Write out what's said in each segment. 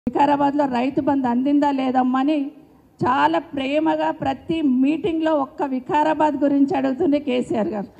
వికారాబాద్లో రైతు బంధు అందిందా లేదమ్మని చాలా ప్రేమగా ప్రతి మీటింగ్లో ఒక్క వికారాబాద్ గురించి అడుగుతుంది కేసీఆర్ గారు.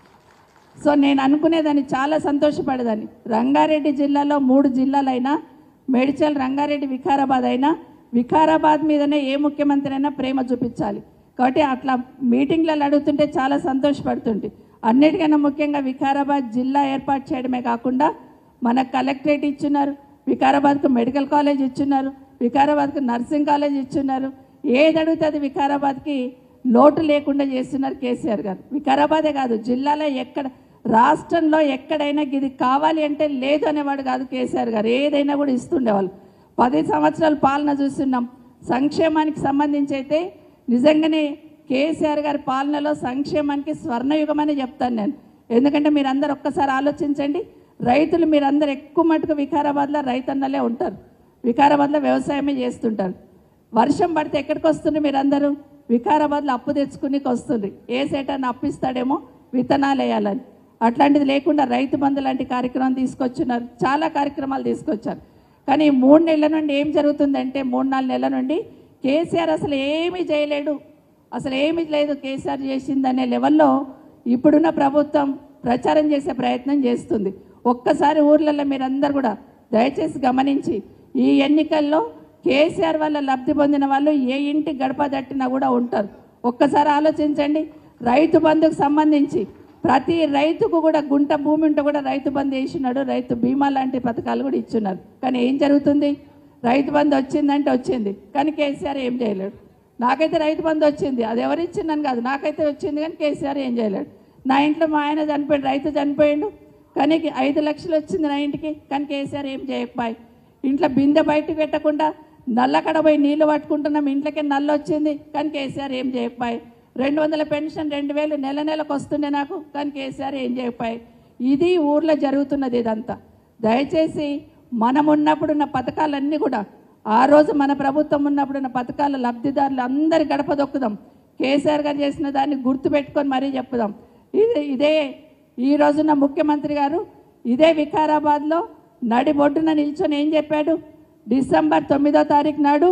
సో నేను అనుకునేదాన్ని, చాలా సంతోషపడేదాన్ని. రంగారెడ్డి జిల్లాలో 3 జిల్లాలైనా, మేడ్చల్, రంగారెడ్డి, వికారాబాద్ అయినా వికారాబాద్ మీదనే ఏ ముఖ్యమంత్రి అయినా ప్రేమ చూపించాలి. కాబట్టి అట్లా మీటింగ్లలో అడుగుతుంటే చాలా సంతోషపడుతుంది. అన్నిటికన్నా ముఖ్యంగా వికారాబాద్ జిల్లా ఏర్పాటు చేయడమే కాకుండా మనకు కలెక్టరేట్ ఇచ్చున్నారు, వికారాబాద్కు మెడికల్ కాలేజ్ ఇచ్చున్నారు, వికారాబాద్కు నర్సింగ్ కాలేజ్ ఇచ్చున్నారు. ఏది అడిగితే అది వికారాబాద్కి లోటు లేకుండా చేస్తున్నారు కేసీఆర్ గారు. వికారాబాదే కాదు, జిల్లాలో ఎక్కడ, రాష్ట్రంలో ఎక్కడైనా ఇది కావాలి అంటే లేదు అనేవాడు కాదు కేసీఆర్ గారు. ఏదైనా కూడా ఇస్తుండేవాళ్ళు. 10 సంవత్సరాల పాలన చూస్తున్నాం. సంక్షేమానికి సంబంధించి అయితే నిజంగానే కేసీఆర్ గారి పాలనలో సంక్షేమానికి స్వర్ణయుగం అని చెప్తాను నేను. ఎందుకంటే మీరందరూ ఒక్కసారి ఆలోచించండి. రైతులు మీరందరూ ఎక్కువ మటుకు వికారాబాద్లో రైతన్నలే ఉంటారు, వికారాబాద్లో వ్యవసాయమే చేస్తుంటారు. వర్షం పడితే ఎక్కడికి వస్తుంది? మీరందరూ వికారాబాద్లో అప్పు తెచ్చుకునికి వస్తుంది. ఏ సేటాన్ని అప్పిస్తాడేమో విత్తనాలు వేయాలని. అట్లాంటిది లేకుండా రైతు బంధు లాంటి కార్యక్రమం తీసుకొచ్చున్నారు, చాలా కార్యక్రమాలు తీసుకొచ్చారు. కానీ 3 నెలల నుండి ఏం జరుగుతుందంటే, 3-4 నెలల నుండి కేసీఆర్ అసలు ఏమీ చేయలేడు, అసలు ఏమీ లేదు కేసీఆర్ చేసిందనే లెవెల్లో ఇప్పుడున్న ప్రభుత్వం ప్రచారం చేసే ప్రయత్నం చేస్తుంది. ఒక్కసారి ఊర్లలో మీరందరూ కూడా దయచేసి గమనించి, ఈ ఎన్నికల్లో కేసీఆర్ వల్ల లబ్ధి పొందిన వాళ్ళు ఏ ఇంటి గడప దట్టినా కూడా ఉంటారు. ఒక్కసారి ఆలోచించండి. రైతు బంధుకు సంబంధించి ప్రతి రైతుకు కూడా గుంట భూమి ఉంటే కూడా రైతు బంధు వేసినాడు, రైతు బీమా లాంటి పథకాలు కూడా ఇచ్చున్నారు. కానీ ఏం జరుగుతుంది? రైతు బంధు వచ్చిందంటే వచ్చింది, కానీ కేసీఆర్ ఏం చేయలేడు. నాకైతే రైతు బంధు వచ్చింది, అది ఎవరు ఇచ్చిందని కాదు, నాకైతే వచ్చింది, కానీ కేసీఆర్ ఏం చేయలేడు. నా ఇంట్లో మా ఆయన చనిపోయాడు, రైతు చనిపోయాడు, కానీ 5 లక్షలు వచ్చింది నా ఇంటికి, కానీ కేసీఆర్ ఏం చేయకపోయి. ఇంట్లో బిందె బయటకు పెట్టకుండా నల్లకడ పోయి నీళ్లు పట్టుకుంటున్నాం, ఇంట్లోకే నల్ల వచ్చింది, కానీ కేసీఆర్ ఏం చేయకపోయి. 200 పెన్షన్ 2000 నెలకు వస్తుండే నాకు, కానీ కేసీఆర్ ఏం చేయకపోయి. ఇది ఊర్లో జరుగుతున్నది ఇదంతా. దయచేసి మనం ఉన్నప్పుడున్న పథకాలన్నీ కూడా, ఆ రోజు మన ప్రభుత్వం ఉన్నప్పుడున్న పథకాల లబ్ధిదారులు అందరి గడప దొక్కుదాం. కేసీఆర్ గారు చేసిన దాన్ని గుర్తుపెట్టుకొని మరీ చెప్పుదాం. ఇదే ఈ రోజున ముఖ్యమంత్రి గారు ఇదే వికారాబాద్లో నడిబొడ్డున నిల్చొని ఏం చెప్పాడు? డిసెంబర్ 9వ తారీఖు నాడు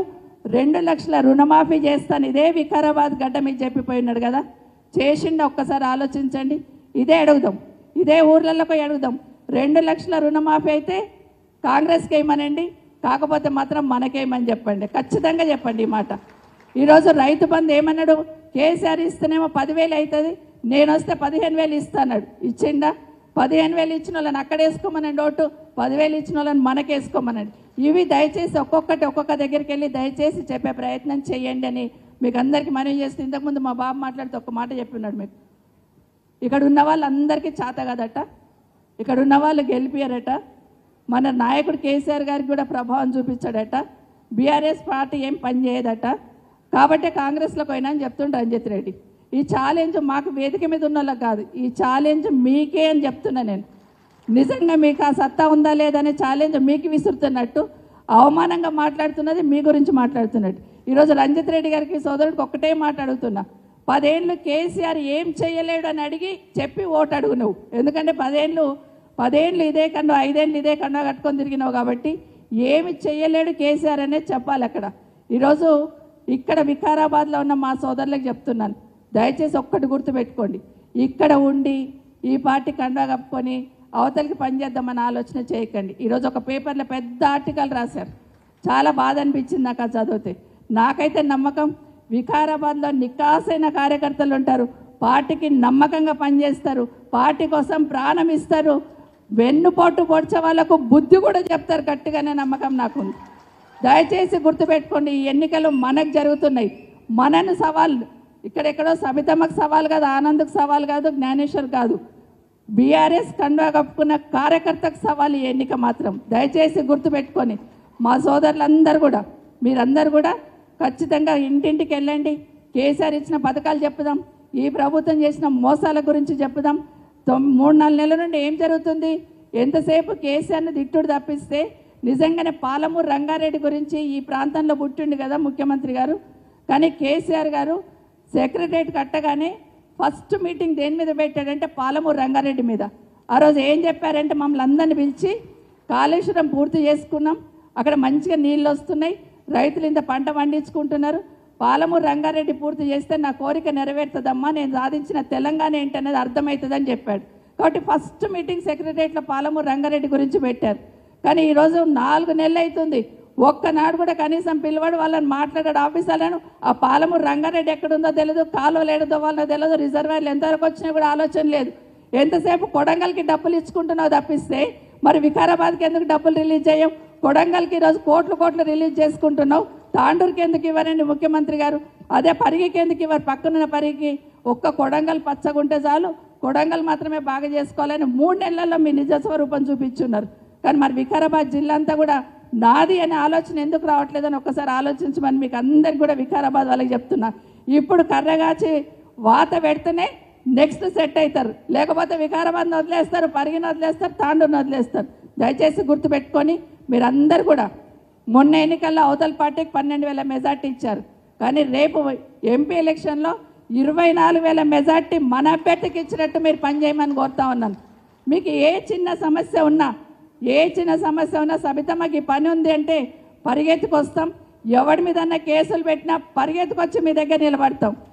2 లక్షల రుణమాఫీ చేస్తాను, ఇదే వికారాబాద్ గడ్డ మీకు చెప్పిపోయినాడు కదా. చేసిండ ఒక్కసారి ఆలోచించండి. ఇదే అడుగుదాం, ఇదే ఊర్లలో పోయి అడుగుదాం. 2 లక్షల రుణమాఫీ అయితే కాంగ్రెస్కి ఏమనండి, కాకపోతే మాత్రం మనకేమని చెప్పండి, ఖచ్చితంగా చెప్పండి ఈ మాట. ఈరోజు రైతు బంధు ఏమన్నాడు? కేసీఆర్ ఇస్తేనేమో 10,000 అవుతుంది, నేను వస్తే 15,000 ఇస్తాడు. ఇచ్చిండా? 15,000 ఇచ్చిన వాళ్ళని అక్కడ వేసుకోమనండి ఓటు, 10,000 ఇచ్చిన వాళ్ళని మనకేసుకోమనండి. ఇవి దయచేసి ఒక్కొక్క దగ్గరికి వెళ్ళి దయచేసి చెప్పే ప్రయత్నం చేయండి అని మీకు అందరికీ మనవి చేస్తే, ఇంతకుముందు మా బాబు మాట్లాడితే ఒక మాట చెప్పినాడు మీకు. ఇక్కడ ఉన్న వాళ్ళందరికీ చేత కదట, ఇక్కడ ఉన్న వాళ్ళు గెలిపారట, మన నాయకుడు కేసీఆర్ గారికి కూడా ప్రభావం చూపించాడట, బీఆర్ఎస్ పార్టీ ఏం పని చేయదట, కాబట్టి కాంగ్రెస్లో పోయినా అని చెప్తుండే రంజిత్ రెడ్డి. ఈ ఛాలెంజ్ మాకు వేదిక మీద ఉన్న వాళ్ళకి కాదు, ఈ ఛాలెంజ్ మీకే అని చెప్తున్నా నేను. నిజంగా మీకు ఆ సత్తా ఉందా లేదనే ఛాలెంజ్ మీకు విసురుతున్నట్టు, అవమానంగా మాట్లాడుతున్నది మీ గురించి మాట్లాడుతున్నట్టు. ఈరోజు రంజిత్ రెడ్డి గారికి సోదరుడికి ఒక్కటే మాట్లాడుతున్నా, 10 ఏళ్ళు కేసీఆర్ ఏం చేయలేడు అని అడిగి చెప్పి ఓటు అడుగు నువ్వు. ఎందుకంటే 10 ఏళ్ళు ఇదే కన్నా, 5 ఏళ్ళు ఇదే కన్నా కట్టుకొని తిరిగినావు కాబట్టి ఏమి చేయలేడు కేసీఆర్ అనేది చెప్పాలి అక్కడ. ఈరోజు ఇక్కడ వికారాబాద్లో ఉన్న మా సోదరులకు చెప్తున్నాను, దయచేసి ఒక్కటి గుర్తుపెట్టుకోండి. ఇక్కడ ఉండి ఈ పార్టీ కండా కప్పుకొని అవతలికి పనిచేద్దామని ఆలోచన చేయకండి. ఈరోజు ఒక పేపర్లో పెద్ద ఆర్టికల్ రాశారు, చాలా బాధ అనిపించింది నాకు అది చదివితే. నాకైతే నమ్మకం, వికారాబాద్లో నికాసైన కార్యకర్తలు ఉంటారు, పార్టీకి నమ్మకంగా పనిచేస్తారు, పార్టీ కోసం ప్రాణం ఇస్తారు, వెన్నుపోటు పొడిచే వాళ్ళకు బుద్ధి కూడా చెప్తారు, గట్టిగానే నమ్మకం నాకుంది. దయచేసి గుర్తుపెట్టుకోండి, ఈ ఎన్నికలు మనకు జరుగుతున్నాయి, మనను సవాళ్ళు. ఇక్కడెక్కడో సబితమ్మకు సవాల్ కాదు, ఆనంద్కు సవాల్ కాదు, జ్ఞానేశ్వర్ కాదు, బీఆర్ఎస్ కండువా కప్పుకున్న కార్యకర్తకు సవాల్ ఈ ఎన్నిక మాత్రం. దయచేసి గుర్తుపెట్టుకొని మా సోదరులందరూ కూడా, మీరందరూ కూడా ఖచ్చితంగా ఇంటింటికి వెళ్ళండి, కేసీఆర్ ఇచ్చిన పథకాలు చెప్పుదాం, ఈ ప్రభుత్వం చేసిన మోసాల గురించి చెప్పుదాం. 3-4 నెలల నుండి ఏం జరుగుతుంది? ఎంతసేపు కేసీఆర్ని తిట్టుడు తప్పిస్తే, నిజంగానే పాలమూరు రంగారెడ్డి గురించి ఈ ప్రాంతంలో పుట్టిండు కదా ముఖ్యమంత్రి గారు, కానీ కేసీఆర్ గారు సెక్రటరేట్ కట్టగానే ఫస్ట్ మీటింగ్ దేని మీద పెట్టాడంటే పాలమూరు రంగారెడ్డి మీద. ఆ రోజు ఏం చెప్పారంటే, మమ్మల్ని అందరిని పిలిచి కాళేశ్వరం పూర్తి చేసుకున్నాం, అక్కడ మంచిగా నీళ్ళు వస్తున్నాయి, రైతులు ఇంత పంట పండించుకుంటున్నారు. పాలమూరు రంగారెడ్డి పూర్తి చేస్తే నా కోరిక నెరవేరుతుందమ్మా, నేను సాధించిన తెలంగాణ ఏంటనేది అర్థమవుతుందని చెప్పాడు. కాబట్టి ఫస్ట్ మీటింగ్ సెక్రటరియట్లో పాలమూరు రంగారెడ్డి గురించి పెట్టారు. కానీ ఈరోజు 4 నెలలు అవుతుంది, ఒక్కనాడు కూడా కనీసం పిలవాడు, వాళ్ళని మాట్లాడాడు ఆఫీసర్లను. ఆ పాలమూరు రంగారెడ్డి ఎక్కడుందో తెలియదు, కాలువలు ఏడుదో వాళ్ళో తెలియదు, రిజర్వాయర్లు ఎంతవరకు వచ్చినా కూడా ఆలోచన లేదు. ఎంతసేపు కొడంగల్కి డబ్బులు ఇచ్చుకుంటున్నావు తప్పిస్తే మరి వికారాబాద్కి ఎందుకు డబ్బులు రిలీజ్ చేయం? కొడంగల్కి ఈరోజు కోట్లు రిలీజ్ చేసుకుంటున్నావు, తాండూరుకి ఎందుకు ఇవ్వరండి ముఖ్యమంత్రి గారు? అదే పరిగికి ఎందుకు ఇవ్వరు? పక్కనున్న పరిగికి ఒక్క కొడంగల్ పచ్చగుంటే చాలు, కొడంగల్ మాత్రమే బాగా చేసుకోవాలని 3 నెలల్లో మీ నిజ స్వరూపం చూపించున్నారు. కానీ మరి వికారాబాద్ జిల్లా అంతా కూడా నాది అనే ఆలోచన ఎందుకు రావట్లేదని ఒక్కసారి ఆలోచించమని మీకు అందరికి కూడా వికారాబాద్ వాళ్ళకి చెప్తున్నా. ఇప్పుడు కర్రగాచి వాత పెడితేనే నెక్స్ట్ సెట్ అవుతారు, లేకపోతే వికారాబాద్ని వదిలేస్తారు, పరిగిని వదిలేస్తారు, తాండూరుని వదిలేస్తారు. దయచేసి గుర్తుపెట్టుకొని మీరందరూ కూడా మొన్న ఎన్నికల్లో అవతల పార్టీకి 12,000 మెజార్టీ ఇచ్చారు. కానీ రేపు ఎంపీ ఎలక్షన్లో 24,000 మెజార్టీ మన అభ్యర్థికి ఇచ్చినట్టు మీరు పనిచేయమని కోరుతా ఉన్నాను. మీకు ఏ చిన్న సమస్య ఉన్నా సబితమ్మకి పని ఉంది అంటే పరిగెత్తుకొస్తాం, ఎవడి మీదన్నా కేసులు పెట్టినా పరిగెత్తుకొచ్చి మీ దగ్గర నిలబడతాం.